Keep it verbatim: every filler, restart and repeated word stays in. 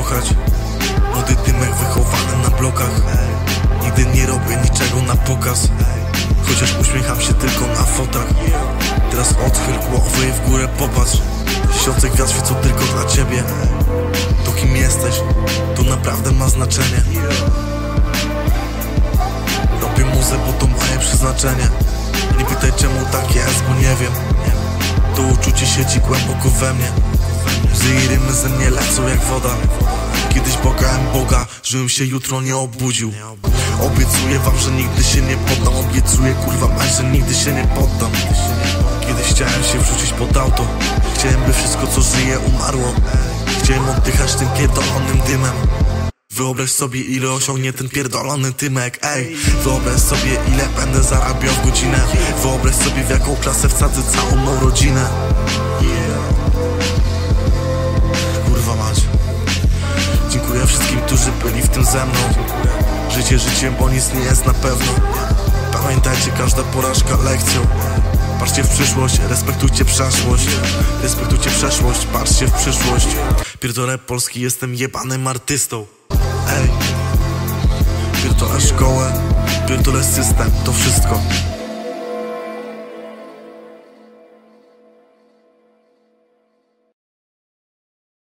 kochać. Młody Dymek wychowany na blokach. Nigdy nie robię niczego na pokaz, chociaż uśmiecham się tylko na fotach. Teraz odchyl głowę i w górę popatrz. Tysiące gwiazd świecą tylko dla ciebie. To kim jesteś, to naprawdę ma znaczenie. Robię muzę, bo to moje przeznaczenie. Nie pytaj czemu tak jest, bo nie wiem. To uczucie siedzi głęboko we mnie. Łzy i rymy ze mnie lecą jak woda. Kiedyś błagałem Boga, żebym się jutro nie obudził. Obiecuję wam, że nigdy się nie poddam. Obiecuję kurwa mać, że nigdy się nie poddam. Kiedyś chciałem się wrzucić pod auto. Chciałem, by wszystko co żyje umarło. Chciałem oddychać tym pierdolonym dymem. Wyobraź sobie, ile osiągnie ten pierdolony Dymek. Ej, wyobraź sobie, ile będę zarabiał w godzinę. Wyobraź sobie, w jaką klasę wsadzę całą mą rodzinę. Kurwa mać. Dziękuję wszystkim, którzy byli w tym ze mną. Życie życiem, bo nic nie jest na pewno. Pamiętajcie, każda porażka lekcją. Patrzcie w przyszłość, respektujcie przeszłość. Respektujcie przeszłość, patrzcie w przyszłość. Pierdolę Polski, jestem jebanym artystą. Ej, pierdolę szkołę, pierdolę system, to wszystko.